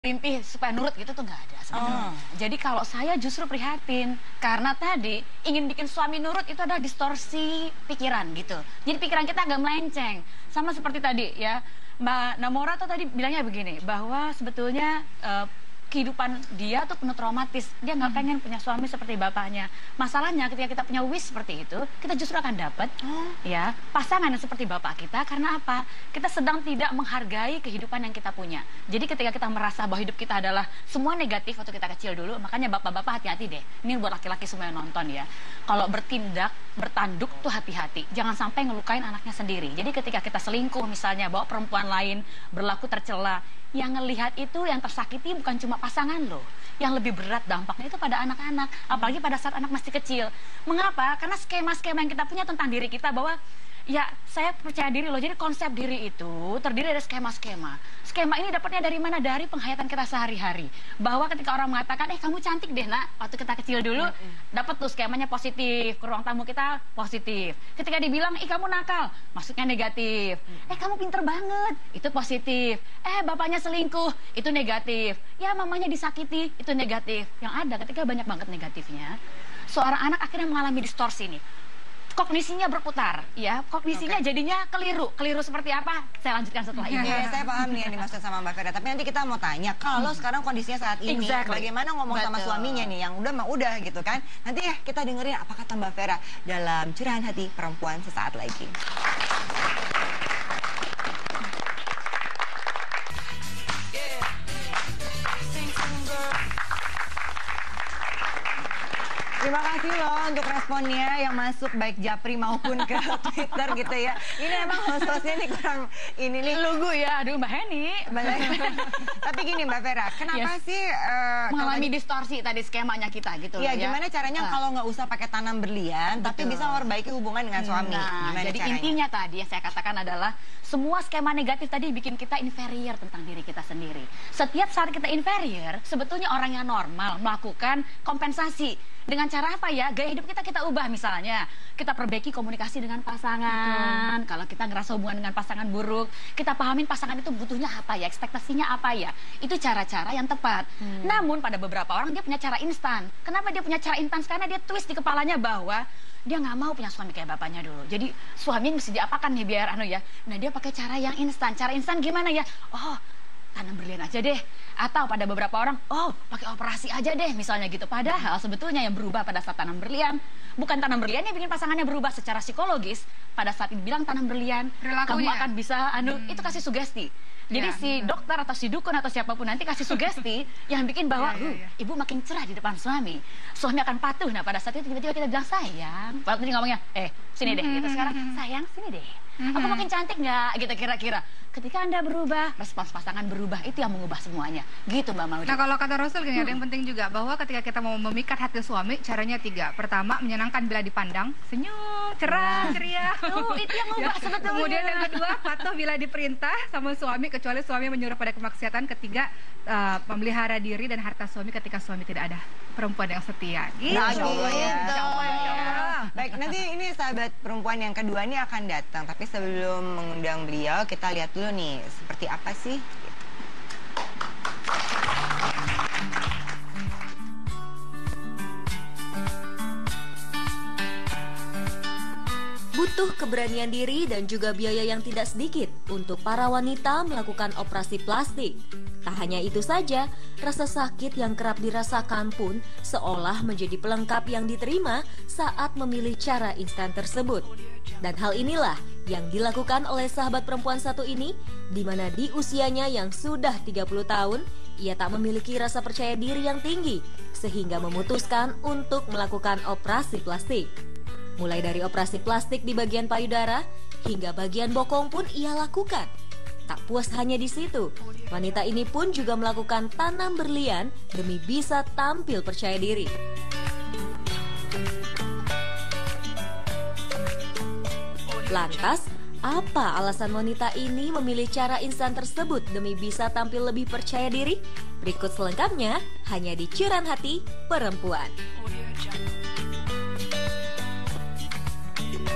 Rimpi supaya nurut gitu tuh nggak ada sebenarnya. Jadi kalau saya justru prihatin karena tadi ingin bikin suami nurut itu adalah distorsi pikiran gitu. Jadi pikiran kita agak melenceng. Sama seperti tadi ya, Mbak Namora tuh tadi bilangnya begini, bahwa sebetulnya kehidupan dia tuh penuh traumatis. Dia nggak pengen punya suami seperti bapaknya. Masalahnya ketika kita punya wish seperti itu, kita justru akan dapat ya pasangan yang seperti bapak kita. Karena apa? Kita sedang tidak menghargai kehidupan yang kita punya. Jadi ketika kita merasa bahwa hidup kita adalah semua negatif waktu kita kecil dulu, makanya bapak-bapak hati-hati deh. Ini buat laki-laki semua yang nonton ya. Kalau bertindak, bertanduk tuh hati-hati. Jangan sampai ngelukain anaknya sendiri. Jadi ketika kita selingkuh misalnya, bawa perempuan lain, berlaku tercela, yang ngelihat itu, yang tersakiti bukan cuma pasangan loh. Yang lebih berat dampaknya itu pada anak-anak. Apalagi pada saat anak masih kecil. Mengapa? Karena skema-skema yang kita punya tentang diri kita bahwa ya saya percaya diri loh. Jadi konsep diri itu terdiri dari skema-skema. Skema ini dapatnya dari mana? Dari penghayatan kita sehari-hari. Bahwa ketika orang mengatakan, kamu cantik deh nak, waktu kita kecil dulu, dapat tuh skemanya positif. Ke ruang tamu kita positif. Ketika dibilang, kamu nakal, maksudnya negatif. Kamu pinter banget, itu positif. Bapaknya selingkuh, itu negatif. Ya mamanya disakiti, itu negatif. Yang ada ketika banyak banget negatifnya, seorang anak akhirnya mengalami distorsi nih. Kognisinya berputar, ya. Kognisinya jadinya keliru. Keliru seperti apa? Saya lanjutkan setelah ini. Saya paham nih yang dimaksud sama Mbak Vera. Tapi nanti kita mau tanya, kalau sekarang kondisinya saat ini, bagaimana ngomong sama suaminya nih, yang udah mah udah gitu kan. Nanti ya kita dengerin apa kata Mbak Vera dalam Curahan Hati Perempuan sesaat lagi. Terima kasih loh untuk responnya yang masuk baik Japri maupun ke Twitter gitu ya. Ini emang host-hostnya nih kurang ini nih. Lugu ya, aduh Mbak Heni. Tapi gini Mbak Vera, kenapa sih mengalami distorsi tadi skemanya kita gitu ya? Gimana caranya kalau nggak usah pakai tanam berlian, tapi bisa memperbaiki hubungan dengan suami? Jadi caranya? Intinya tadi yang saya katakan adalah semua skema negatif tadi bikin kita inferior tentang diri kita sendiri. Setiap saat kita inferior, sebetulnya orang yang normal melakukan kompensasi. Dengan cara apa ya? Gaya hidup kita ubah misalnya. Kita perbaiki komunikasi dengan pasangan. Kalau kita ngerasa hubungan dengan pasangan buruk, kita pahamin pasangan itu butuhnya apa ya? Ekspektasinya apa ya? Itu cara-cara yang tepat. Namun pada beberapa orang dia punya cara instan. Kenapa dia punya cara instan? Karena dia twist di kepalanya bahwa dia nggak mau punya suami kayak bapaknya dulu. Jadi suami mesti diapakan nih biar ya. Nah dia pakai cara yang instan. Cara instan gimana ya? Tanam berlian aja deh. Atau pada beberapa orang, pakai operasi aja deh misalnya gitu. Padahal sebetulnya yang berubah pada saat tanam berlian, bukan tanam berlian yang bikin pasangannya berubah secara psikologis. Pada saat dibilang tanam berlian, kamu akan bisa, itu kasih sugesti. Jadi si dokter atau si dukun atau siapapun nanti kasih sugesti yang bikin bahwa ibu makin cerah di depan suami. Suami akan patuh. Nah pada saat itu tiba-tiba kita bilang sayang. Waktu ini ngomongnya, sini deh gitu. Sekarang sayang sini deh. Aku makin cantik nggak? Gitu kira-kira. Ketika Anda berubah, respons pasangan berubah, itu yang mengubah semuanya. Gitu Mbak Maudi. Nah kalau kata Rasul gini, ada yang penting juga, bahwa ketika kita mau memikat hati suami, caranya 3. Pertama, menyenangkan bila dipandang, senyum, cerah, ceria. Itu yang mengubah sebetulnya. Kemudian yang kedua, patuh bila diperintah sama suami, kecuali suami menyuruh pada kemaksiatan. Ketiga, memelihara diri dan harta suami ketika suami tidak ada perempuan yang setia. Gitu. Baik, nanti ini sahabat perempuan yang kedua ini akan datang. Tapi sebelum mengundang beliau, kita lihat dulu nih, seperti apa sih? Butuh keberanian diri dan juga biaya yang tidak sedikit untuk para wanita melakukan operasi plastik. Tak hanya itu saja, rasa sakit yang kerap dirasakan pun seolah menjadi pelengkap yang diterima saat memilih cara instan tersebut. Dan hal inilah yang dilakukan oleh sahabat perempuan satu ini, di mana di usianya yang sudah 30 tahun, ia tak memiliki rasa percaya diri yang tinggi, sehingga memutuskan untuk melakukan operasi plastik. Mulai dari operasi plastik di bagian payudara, hingga bagian bokong pun ia lakukan. Tak puas hanya di situ, wanita ini pun juga melakukan tanam berlian demi bisa tampil percaya diri. Lantas, apa alasan wanita ini memilih cara instan tersebut demi bisa tampil lebih percaya diri? Berikut selengkapnya hanya di Curahan Hati Perempuan.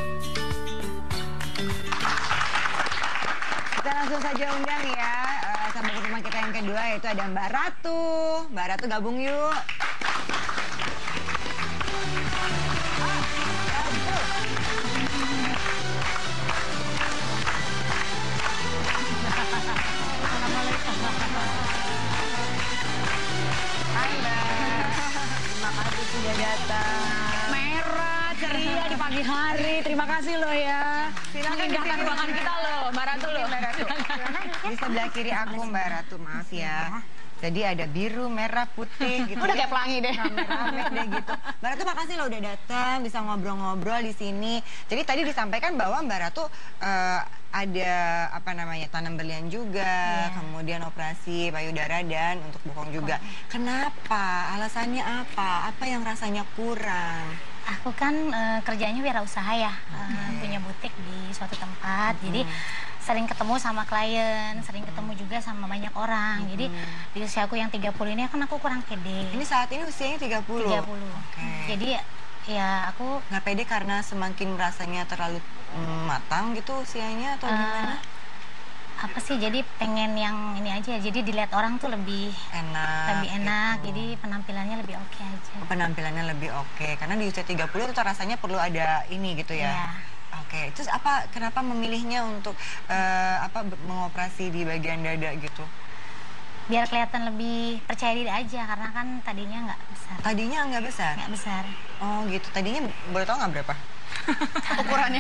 Kita langsung saja undang ya sama teman kita yang kedua, yaitu ada Mbak Ratu. Mbak Ratu gabung yuk. Hai Mbak, terima kasih sudah datang. Merah, ceria di pagi hari. Terima kasih loh ya. Mengindahkan ruangan kita loh, Mbak Ratu loh. Mbak Ratu. Di sebelah kiri aku Mbak Ratu, maaf ya. Jadi ada biru, merah, putih gitu. Udah ya. kayak pelangi deh. Rame-rame deh gitu. Mbak Ratu makasih loh udah datang, bisa ngobrol-ngobrol di sini. Jadi tadi disampaikan bahwa Mbak Ratu ada apa namanya tanam berlian juga, kemudian operasi payudara dan untuk bokong juga. Kenapa? Alasannya apa? Apa yang rasanya kurang? Aku kan kerjanya wirausaha ya, punya butik di suatu tempat, jadi sering ketemu sama klien, sering ketemu juga sama banyak orang. Jadi di usia aku yang 30 ini kan aku kurang pede. Ini saat ini usianya 30? 30. Jadi ya aku nggak pede karena semakin rasanya terlalu matang gitu usianya atau gimana? apa sih, jadi pengen yang ini aja, jadi dilihat orang tuh lebih enak gitu. Jadi penampilannya lebih oke aja. Penampilannya lebih oke, karena di usia 30 itu rasanya perlu ada ini gitu ya. Iya. Oke, terus kenapa memilihnya untuk mengoperasi di bagian dada gitu? Biar kelihatan lebih percaya diri aja, karena kan tadinya nggak besar. Tadinya nggak besar? Nggak besar. Oh gitu, tadinya boleh tahu nggak berapa? Ukurannya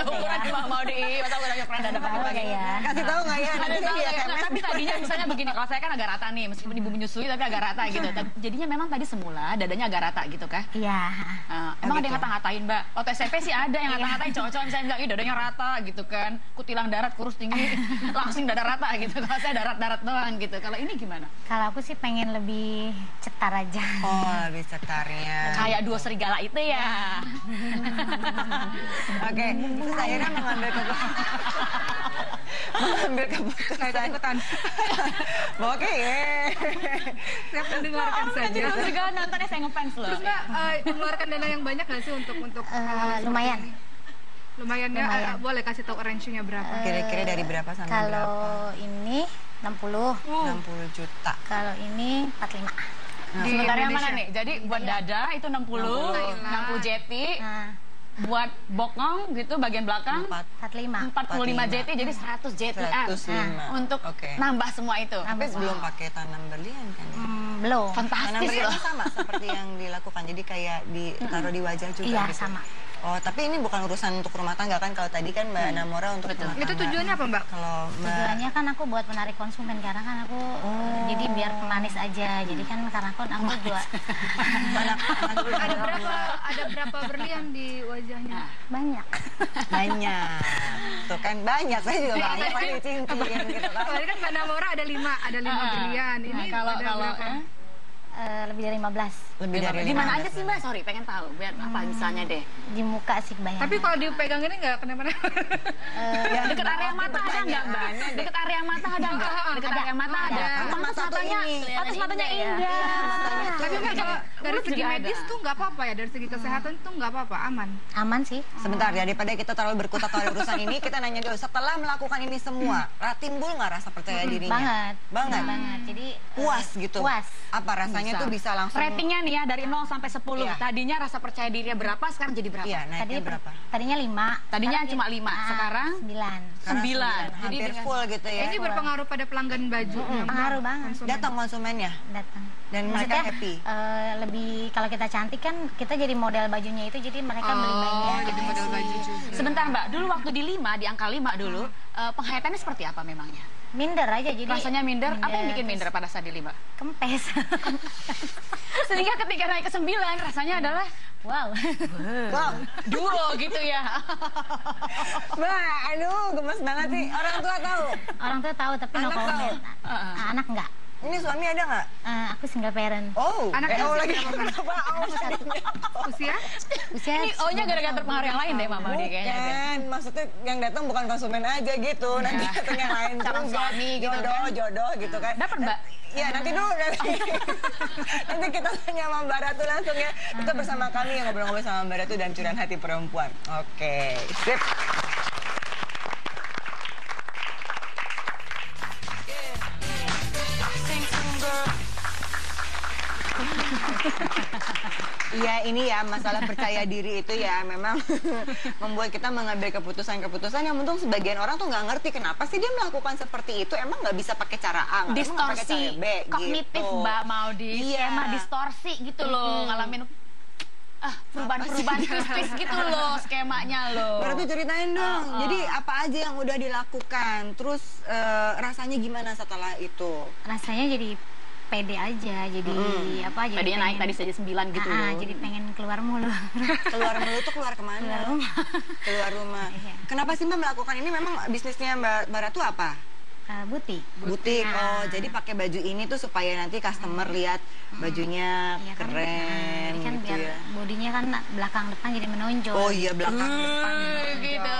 mau di masa ukuran dada pagi-pagi ya. Kasih tahu nggak ya? Nanti dia SMS. Tapi tadinya misalnya begini, kalau saya kan agak rata nih, meskipun ibu menyusui tapi agak rata gitu. Jadinya memang tadi semula dadanya agak rata gitu kah? Iya. Emang ada yang ngata-ngatain Mbak? Waktu SMP sih ada yang ngata-ngatain cowok-cowok misalnya bilang, ih dadanya rata gitu kan, kutilang darat kurus tinggi, langsung dada rata gitu. Kalau saya darat-darat doang gitu. Kalau ini gimana? Kalau aku sih pengen lebih cetar aja. Oh, lebih cetarnya. Kayak duo serigala itu ya. Oke, terus akhirnya mengambil keputusan. Oke, Saya mendengarkan saja. Duo serigala nontonnya saya ngefans loh. Terus Mbak, mengeluarkan dana yang banyak nggak sih untuk Lumayan. Lumayannya, boleh kasih tahu range-nya berapa? Kira-kira dari berapa sampai berapa? Kalau ini 60. 60 juta. Kalau ini 45. Sebentar yang mana nih? Jadi buat dada itu 60 jeti. Buat bokong gitu bagian belakang 45 JT, jadi 100 JT 105. untuk nambah semua itu. Tapi belum pakai tanam berlian kan ya? Belum. Tanam Fantastis berlian loh. sama seperti yang dilakukan, jadi kayak ditaruh di wajah juga Iya, gitu. sama. Oh, tapi ini bukan urusan untuk rumah tangga kan? Kalau tadi kan Mbak Namora untuk rumah tangga. Itu tujuannya apa Mbak? Kalau Tujuannya kan aku buat menarik konsumen, karena kan aku jadi biar pemanis aja. Jadi kan karena aku jual Ada berapa berlian di wajahnya? banyak. banyak. Tuh kan banyak, saya juga banyak kan cincin gitu kan. Soalnya kan Mbak Namora ada 5 berlian. Ini Kalau berapa? Lebih dari 15. Lebih dari di mana 15. aja sih Mbak? Sorry, pengen tahu. Biar apa misalnya deh. Di muka sih kebanyakan. Tapi kalau dipegang ini nggak kenapa-napa? Ya, dekat area mata ada nggak Mbak? Dekat area mata ada nggak? Dekat area mata ada. Mata satu ini. Patus matanya indah. Tapi Mbak, kalau dari Mulut segi juga medis ada. tuh nggak apa-apa ya, dari segi kesehatan tuh nggak apa-apa, aman. Aman sih. Sebentar, daripada kita terlalu berkutat pada urusan ini, kita nanya dulu. Setelah melakukan ini semua, timbul nggak rasa percaya dirinya? Banget. Jadi Puas gitu? Puas. Apa rasanya tuh bisa langsung? Ratingnya nih ya dari 0 sampai 10. Iya. Tadinya rasa percaya dirinya berapa, sekarang jadi berapa? Iya, naiknya berapa? Tadinya 5. Tadinya cuma 5, sekarang 9. Sekarang 9. Jadi hampir dengan- full gitu ya. Ini berpengaruh pada pelanggan baju. Pengaruh banget. Datang konsumennya Datang. dan mereka happy. Lebih kalau kita cantik kan kita jadi model bajunya itu, jadi mereka beli banyak. Jadi model baju juga. Sebentar Mbak, dulu waktu di 5, di angka 5 dulu, penghayatannya seperti apa memangnya? Minder aja, jadi Rasanya minder? Apa yang bikin minder pada saat di 5? kempes. Sehingga ketika naik ke 9, rasanya adalah Wow. Wow, duo gitu ya. Mbak, aduh gemes banget sih. Orang tua tahu. Orang tua tahu tapi no Anak comment. Anak enggak. Ini suami ada nggak? Aku single parent. Oh, Anaknya lagi usia berapa? kenapa? Oh, Usia? Usia Ini O-nya gara-gara terpengaruh yang lain deh Mama dia kayaknya. bukan, maksudnya yang datang bukan konsumen aja gitu, nanti datang yang lain Calon juga. suami gitu jodoh gitu kan. Dapat Mbak? Iya, nanti dulu nanti kita tanya sama Mbak Ratu langsung ya. Kita bersama kami yang ngobrol-ngobrol sama Mbak Ratu dan Curahan Hati Perempuan. Oke, sip. Iya, ini ya masalah percaya diri itu ya memang membuat kita mengambil keputusan-keputusan yang untung sebagian orang tuh nggak ngerti kenapa sih dia melakukan seperti itu, emang nggak bisa pakai cara A, emang nggak pakai cara Distorsi B, kognitif gitu. Mbak Maudi, Iya. skema distorsi gitu loh, ngalamin perubahan-perubahan twist gitu loh skemanya loh. Berarti ceritain dong, jadi apa aja yang udah dilakukan, terus rasanya gimana setelah itu? Rasanya jadi pede aja, jadi apa? Jadi Tadinya naik tadi saja 9 gitu loh. Jadi pengen keluar mulu. Keluar mulu tuh keluar kemana? Keluar rumah. Keluar rumah. Iya. Kenapa sih Mbak melakukan ini? Memang bisnisnya Mbak Ratu apa? Butik. Butik. Oh, jadi pakai baju ini tuh supaya nanti customer lihat bajunya Iya kan, keren jadi kan gitu biar ya. bodinya kan belakang depan jadi menonjol. Oh iya, belakang depan. Gitu.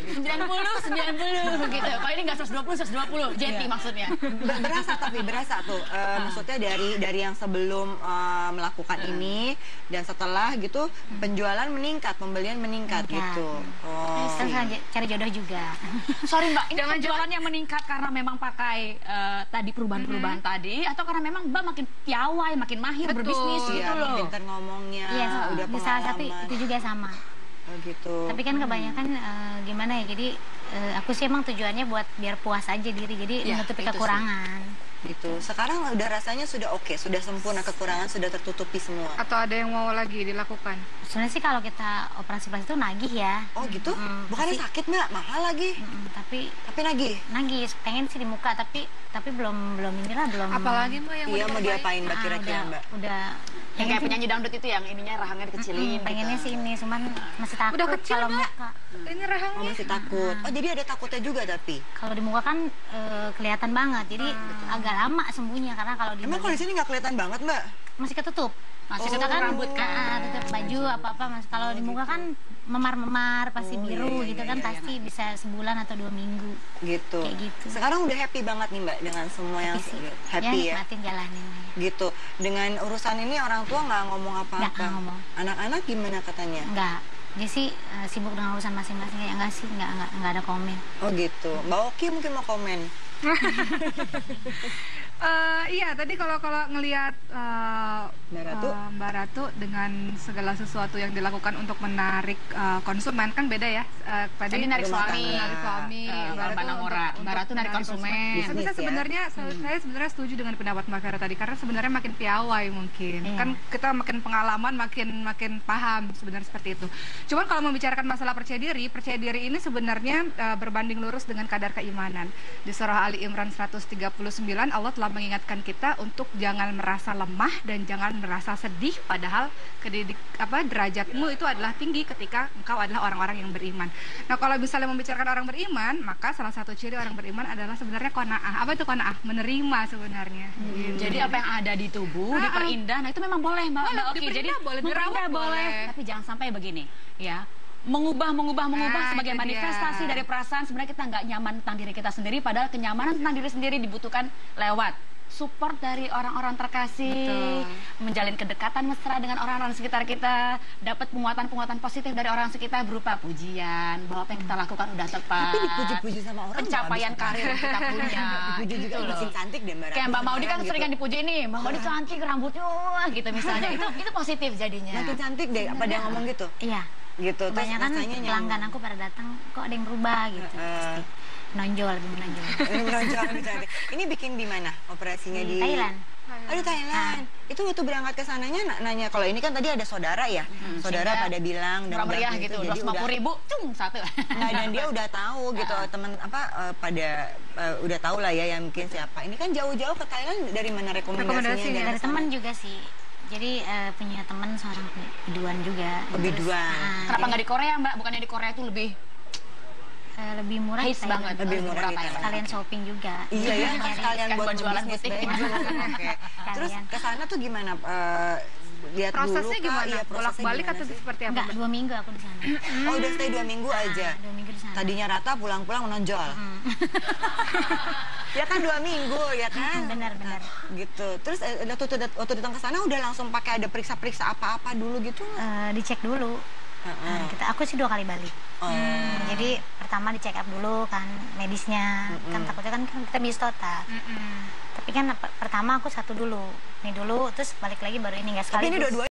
90 gitu. Kalau ini nggak 120 Jeti maksudnya. Berasa tuh. Maksudnya dari yang sebelum melakukan ini dan setelah gitu penjualan meningkat, pembelian meningkat gitu. Oh. Terus cari jodoh juga. Sorry Mbak, ini penjualannya meningkat karena memang pakai tadi perubahan-perubahan tadi, atau karena memang Mbak makin piawai, makin mahir berbisnis gitu Iya, loh. pintar ngomongnya, Iya, udah di salah satu pengalaman. itu juga sama. Oh gitu. Tapi kan kebanyakan gimana ya, jadi aku sih emang tujuannya buat biar puas aja diri, jadi Ya, menutupi itu sih. kekurangan. Gitu. Sekarang udah rasanya sudah oke, sudah sempurna, kekurangan sudah tertutupi semua. Atau ada yang mau lagi dilakukan? Sebenarnya sih kalau kita operasi itu nagih ya. Oh gitu? Bukannya sakit Mbak, mahal lagi. Tapi Nagih. nagih pengen sih di muka, tapi belum inilah belum. Apalagi Mbak yang Iya, mau diapain Mbak kira-kira Mbak? Udah Yang kayak penyanyi dangdut itu yang ininya rahangnya dikecilin. pengennya sih ini, cuman masih takut Udah kecil, kalau Mbak. muka. Ini Oh rahangnya. masih takut. Oh jadi ada takutnya juga tapi. Kalau di muka kan kelihatan banget, jadi agak lama sembuhnya karena kalau di Emang kalau di sini nggak kelihatan banget Mbak? masih ketutup. Masih Kita ketutup kan rambut kan. tutup baju apa-apa mas. Kalau di muka kan memar-memar pasti biru iya, gitu kan, pasti bisa sebulan atau 2 minggu. Gitu. Kayak gitu. Sekarang udah happy banget nih Mbak dengan semua yang Sih. happy ya. Nikmatin jalanin. Gitu. Dengan urusan ini orang tua nggak ngomong Nggak apa-apa. ngomong. Anak-anak gimana katanya? Enggak. Dia sih sibuk dengan urusan masing-masing, ya enggak sih, enggak ada komen. Oh gitu. Mbak Oki mungkin mau komen. Iya, tadi kalau ngelihat Mbak Ratu? Mbak Ratu dengan segala sesuatu yang dilakukan untuk menarik konsumen kan beda ya. Tadi narik rumah suami, tangga. narik suami, Mbak Namora. Mbak Ratu narik konsumen. Tapi Bisnis saya ya. sebenarnya saya sebenarnya setuju dengan pendapat Mbak Vera tadi, karena sebenarnya makin piawai mungkin. Iya. Kan kita makin pengalaman, makin paham sebenarnya seperti itu. Cuman kalau membicarakan masalah percaya diri ini sebenarnya berbanding lurus dengan kadar keimanan. Di surah Ali Imran 139 Allah telah mengingatkan kita untuk jangan merasa lemah dan jangan merasa sedih, padahal derajatmu itu adalah tinggi ketika engkau adalah orang-orang yang beriman. Nah, kalau misalnya membicarakan orang beriman, maka salah satu ciri orang beriman adalah sebenarnya qanaah. Apa itu qanaah? Menerima sebenarnya. Gitu. Jadi apa yang ada di tubuh diperindah, nah itu memang boleh Mbak. Boleh, Oke, diperindah jadi boleh, memperindah dirawat boleh. Tapi jangan sampai begini, ya. Mengubah sebagai itu manifestasi dia. dari perasaan sebenarnya kita nggak nyaman tentang diri kita sendiri, padahal kenyamanan tentang diri sendiri dibutuhkan lewat support dari orang-orang terkasih, menjalin kedekatan mesra dengan orang-orang sekitar kita, dapat penguatan-penguatan positif dari orang sekitar berupa pujian bahwa apa yang kita lakukan udah tepat. Tapi dipuji-puji sama orang pencapaian nggak habis karir yang kita punya. Dipuji juga gitu loh. makin cantik deh Mbak Ratu. Kayak Mbak Maudi kan sekarang sering gitu. dipuji nih, Mbak Maudi cantik, rambutnya wah gitu misalnya. itu positif jadinya. Makin cantik deh, apa dia ngomong gitu? Iya. Gitu. Terus Kebanyakan rasanya pelanggan aku pada datang, kok ada yang berubah gitu. Pasti menonjol, lebih menonjol. Ini menonjol, lebih cantik. Ini bikin di mana operasinya di Thailand. Oh di Thailand. Itu waktu berangkat ke sananya nanya, kalau ini kan tadi ada saudara ya. Saudara sehingga pada bilang dan murah meriah gitu, jadi udah 250.000, satu. Nah, dan dia udah tahu gitu teman udah tahu lah ya yang mungkin siapa. Ini kan jauh-jauh ke Thailand dari mana rekomendasinya? Rekomendasi dari Dari sana? teman juga sih. Jadi punya teman seorang biduan juga. Biduan. Kenapa nggak di Korea Mbak? Bukannya di Korea itu lebih murah di hits Thailand. banget. Lebih murah di Thailand. Sekalian shopping juga. Iya ya, kan sekalian Kan buat buat jualan bisnis butik. baju. Oke. Terus Sekalian. ke sana tuh gimana? Lihat Prosesnya dulu kah? gimana? Iya, prosesnya Bolak-balik gimana atau sih? seperti apa? Enggak, 2 minggu aku di sana. Oh, udah stay 2 minggu aja. 2 minggu di sana. Tadinya rata, pulang-pulang menonjol. Ya kan 2 minggu, ya kan? Benar-benar. Gitu. Terus waktu datang ke sana udah langsung pakai ada periksa-periksa apa-apa dulu gitu nggak? Dicek dulu. Nah, aku sih 2 kali balik. Jadi pertama dicek up dulu kan medisnya, kan takutnya kan kita bius total. Tapi kan pertama aku satu dulu, ini dulu, terus balik lagi baru ini nggak sekaligus. Tapi ini dua-duanya